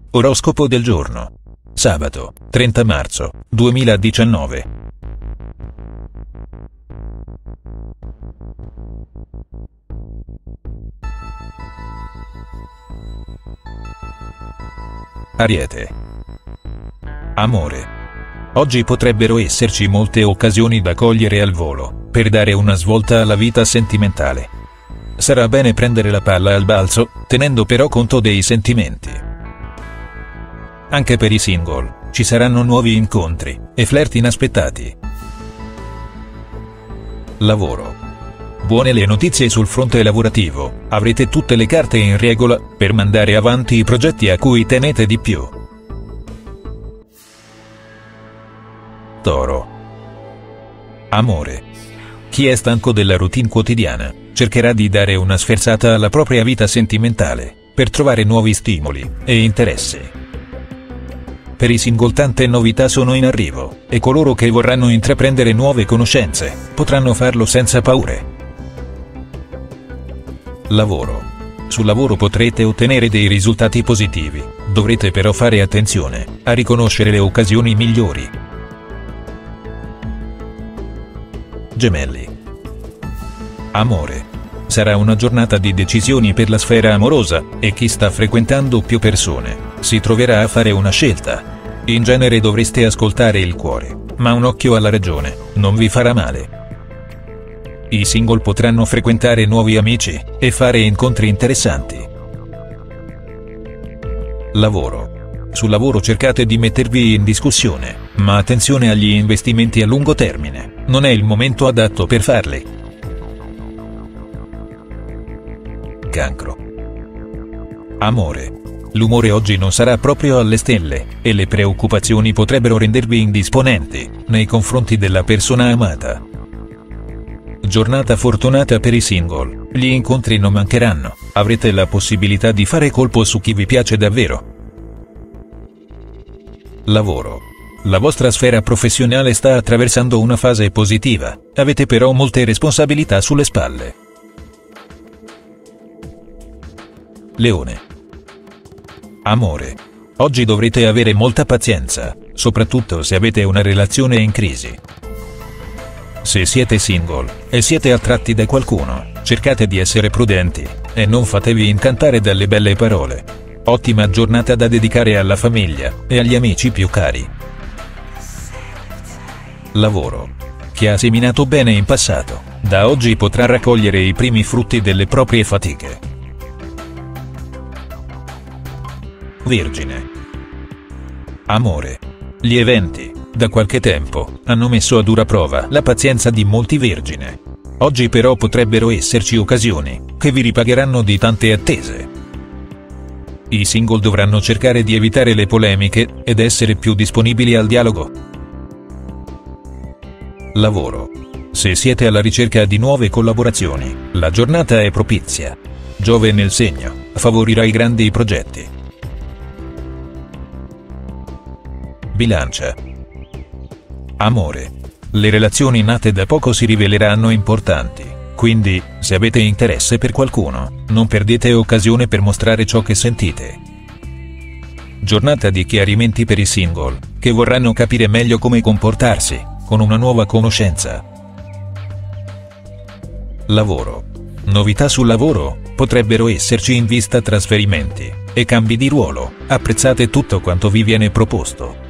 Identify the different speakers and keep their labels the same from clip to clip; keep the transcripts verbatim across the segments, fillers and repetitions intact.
Speaker 1: Oroscopo del giorno. Sabato, trenta marzo duemiladiciannove. Ariete. Amore. Oggi potrebbero esserci molte occasioni da cogliere al volo, per dare una svolta alla vita sentimentale. Sarà bene prendere la palla al balzo, tenendo però conto dei sentimenti. Anche per i single, ci saranno nuovi incontri e flirt inaspettati. Lavoro. Buone le notizie sul fronte lavorativo, avrete tutte le carte in regola per mandare avanti i progetti a cui tenete di più. Toro. Amore. Chi è stanco della routine quotidiana, cercherà di dare una sferzata alla propria vita sentimentale, per trovare nuovi stimoli e interessi. Per i single tante novità sono in arrivo, e coloro che vorranno intraprendere nuove conoscenze, potranno farlo senza paure. Lavoro. Sul lavoro potrete ottenere dei risultati positivi, dovrete però fare attenzione a riconoscere le occasioni migliori. Gemelli. Amore. Sarà una giornata di decisioni per la sfera amorosa, e chi sta frequentando più persone si troverà a fare una scelta. In genere dovreste ascoltare il cuore, ma un occhio alla ragione non vi farà male. I single potranno frequentare nuovi amici e fare incontri interessanti. Lavoro. Sul lavoro cercate di mettervi in discussione, ma attenzione agli investimenti a lungo termine, non è il momento adatto per farli. Cancro. Amore. L'umore oggi non sarà proprio alle stelle, e le preoccupazioni potrebbero rendervi indisponenti nei confronti della persona amata. Giornata fortunata per i single, gli incontri non mancheranno, avrete la possibilità di fare colpo su chi vi piace davvero. Lavoro. La vostra sfera professionale sta attraversando una fase positiva, avete però molte responsabilità sulle spalle. Leone. Amore. Oggi dovrete avere molta pazienza, soprattutto se avete una relazione in crisi. Se siete single e siete attratti da qualcuno, cercate di essere prudenti e non fatevi incantare dalle belle parole. Ottima giornata da dedicare alla famiglia e agli amici più cari. Lavoro. Chi ha seminato bene in passato, da oggi potrà raccogliere i primi frutti delle proprie fatiche. Vergine. Amore. Gli eventi, da qualche tempo, hanno messo a dura prova la pazienza di molti vergine. Oggi però potrebbero esserci occasioni che vi ripagheranno di tante attese. I single dovranno cercare di evitare le polemiche ed essere più disponibili al dialogo. Lavoro. Se siete alla ricerca di nuove collaborazioni, la giornata è propizia. Giove nel segno favorirà i grandi progetti. Bilancia. Amore. Le relazioni nate da poco si riveleranno importanti, quindi, se avete interesse per qualcuno, non perdete occasione per mostrare ciò che sentite. Giornata di chiarimenti per i single, che vorranno capire meglio come comportarsi con una nuova conoscenza. Lavoro. Novità sul lavoro, potrebbero esserci in vista trasferimenti e cambi di ruolo, apprezzate tutto quanto vi viene proposto.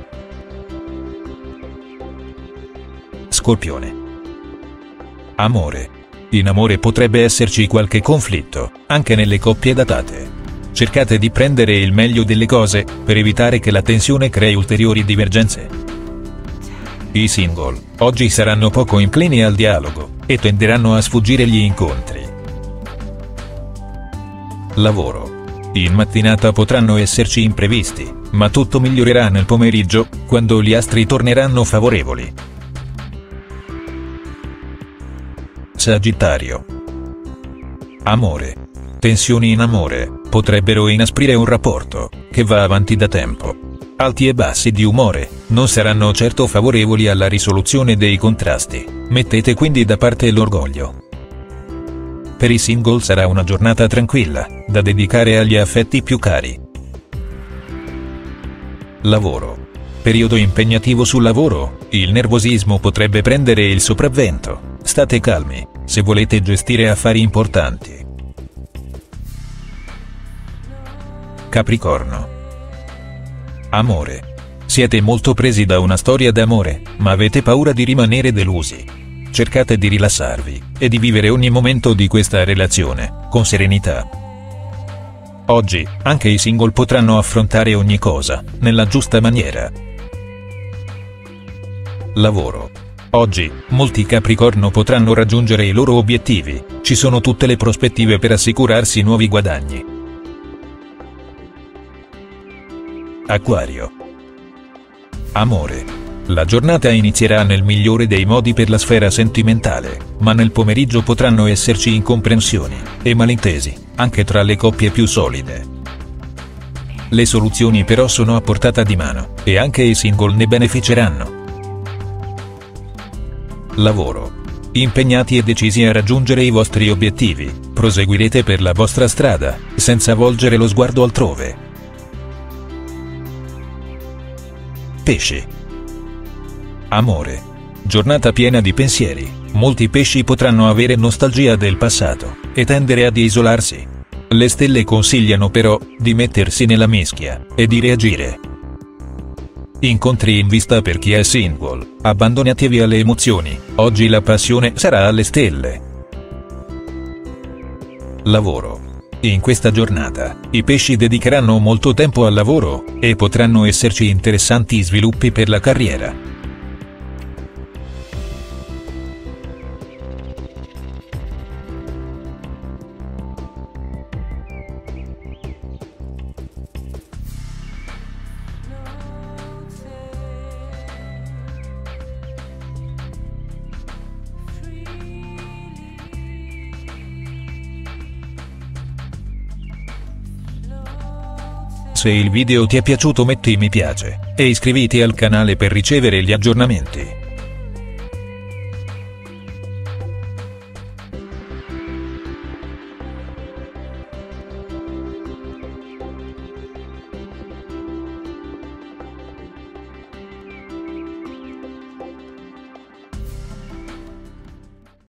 Speaker 1: Scorpione. Amore. In amore potrebbe esserci qualche conflitto, anche nelle coppie datate. Cercate di prendere il meglio delle cose, per evitare che la tensione crei ulteriori divergenze. I single, oggi saranno poco inclini al dialogo, e tenderanno a sfuggire gli incontri. Lavoro. In mattinata potranno esserci imprevisti, ma tutto migliorerà nel pomeriggio, quando gli astri torneranno favorevoli. Sagittario. Amore. Tensioni in amore potrebbero inasprire un rapporto che va avanti da tempo. Alti e bassi di umore non saranno certo favorevoli alla risoluzione dei contrasti, mettete quindi da parte l'orgoglio. Per i single sarà una giornata tranquilla, da dedicare agli affetti più cari. Lavoro. Periodo impegnativo sul lavoro, il nervosismo potrebbe prendere il sopravvento, state calmi, se volete gestire affari importanti. Capricorno. Amore. Siete molto presi da una storia d'amore, ma avete paura di rimanere delusi. Cercate di rilassarvi, e di vivere ogni momento di questa relazione, con serenità. Oggi, anche i single potranno affrontare ogni cosa, nella giusta maniera. Lavoro. Oggi, molti Capricorno potranno raggiungere i loro obiettivi, ci sono tutte le prospettive per assicurarsi nuovi guadagni. Acquario. Amore. La giornata inizierà nel migliore dei modi per la sfera sentimentale, ma nel pomeriggio potranno esserci incomprensioni e malintesi, anche tra le coppie più solide. Le soluzioni però sono a portata di mano, e anche i single ne beneficeranno. Lavoro. Impegnati e decisi a raggiungere i vostri obiettivi, proseguirete per la vostra strada, senza volgere lo sguardo altrove. Pesci. Amore. Giornata piena di pensieri, molti pesci potranno avere nostalgia del passato, e tendere ad isolarsi. Le stelle consigliano però, di mettersi nella mischia, e di reagire. Incontri in vista per chi è single, abbandonatevi alle emozioni, oggi la passione sarà alle stelle. Lavoro. In questa giornata, i pesci dedicheranno molto tempo al lavoro, e potranno esserci interessanti sviluppi per la carriera. Se il video ti è piaciuto metti mi piace, e iscriviti al canale per ricevere gli aggiornamenti.